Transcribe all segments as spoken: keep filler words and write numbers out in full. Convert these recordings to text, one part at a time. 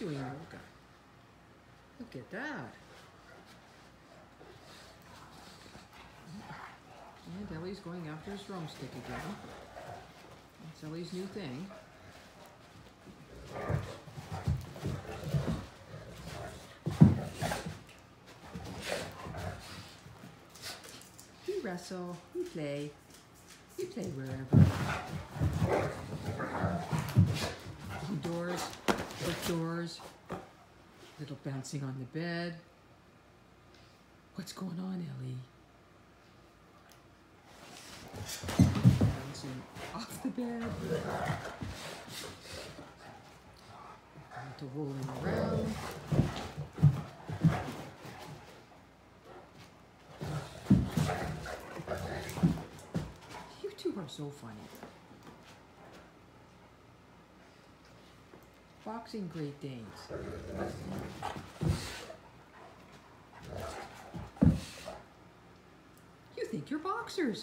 doing yoga. Look at that. And Ellie's going after his drumstick again. That's Ellie's new thing. We wrestle, we play, we play wherever. Indoors, outdoors, little bouncing on the bed. What's going on, Ellie? Bouncing off the bed. To rolling around. You two are so funny. Boxing Great Danes. You think you're boxers.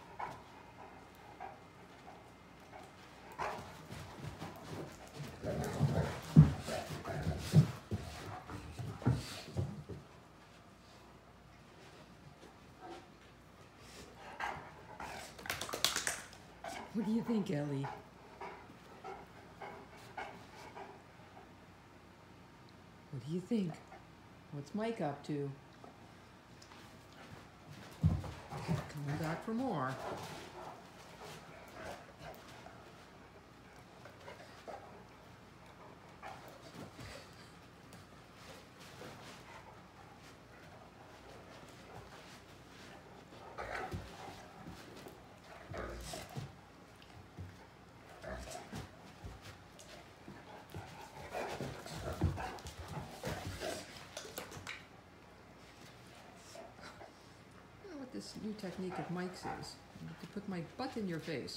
What do you think, Ellie? What do you think? What's Mike up to? Coming back for more. This new technique of Mike's is I have to put my butt in your face.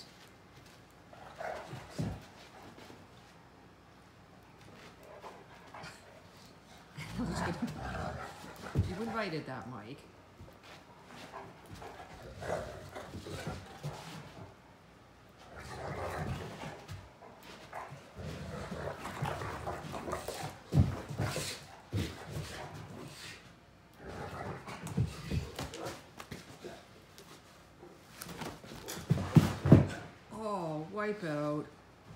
You invited that, Mike. Wipe out.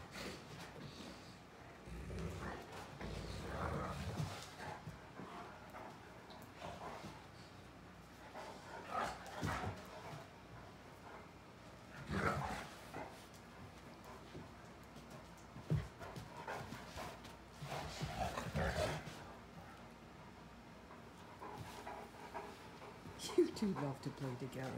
You two love to play together.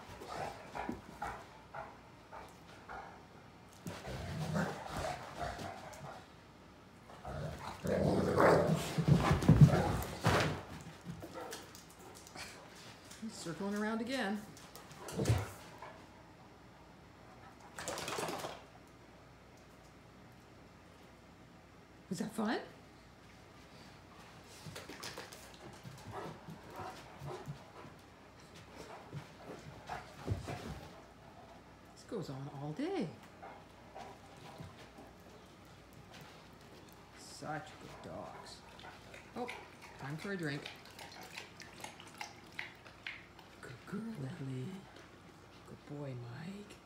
Circling around again. Was that fun? This goes on all day. Such good dogs. Oh, time for a drink. Good girl, Ellie. Good boy, Mike.